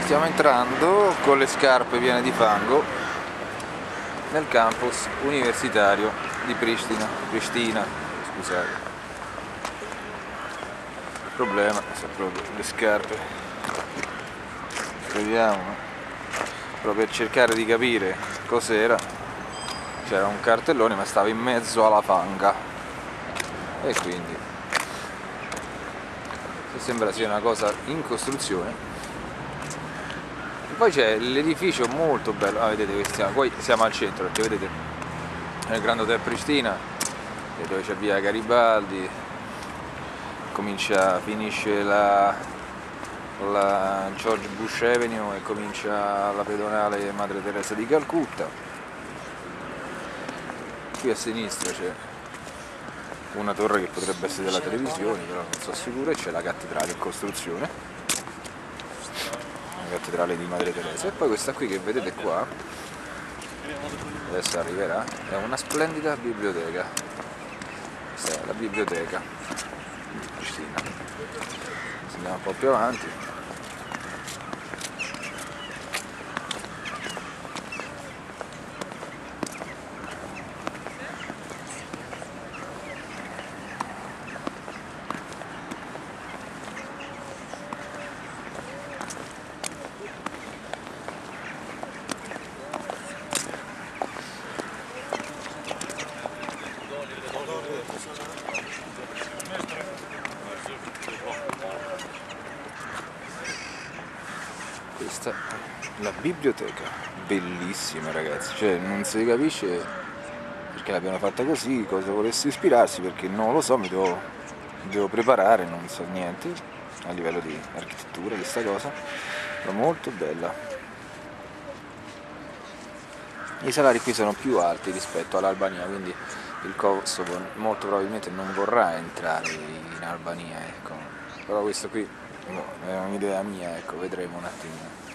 Stiamo entrando con le scarpe piene di fango nel campus universitario di Pristina, scusate. Il problema è proprio le scarpe. Vediamo, proprio per cercare di capire cos'era. C'era un cartellone ma stava in mezzo alla fanga e quindi sembra sia una cosa in costruzione. Poi c'è l'edificio molto bello, vedete, poi siamo al centro perché vedete nel Grand Hotel Pristina, dove c'è via Garibaldi, finisce la George Bush Avenue e comincia la pedonale Madre Teresa di Calcutta. Qui a sinistra c'è una torre che potrebbe essere della televisione, però non sono sicuro, e c'è la cattedrale in costruzione, la cattedrale di Madre Teresa. E poi questa qui che vedete qua, adesso arriverà, è una splendida biblioteca. Questa è la biblioteca di Pristina. Se andiamo un po' più avanti, questa è la biblioteca, bellissima ragazzi, cioè non si capisce perché l'abbiano fatta così, cosa volesse ispirarsi, perché non lo so, mi devo preparare, non so niente a livello di architettura di sta cosa, ma molto bella. I salari qui sono più alti rispetto all'Albania, quindi il Kosovo molto probabilmente non vorrà entrare in Albania, ecco. Però questo qui è un'idea mia, ecco, vedremo un attimino.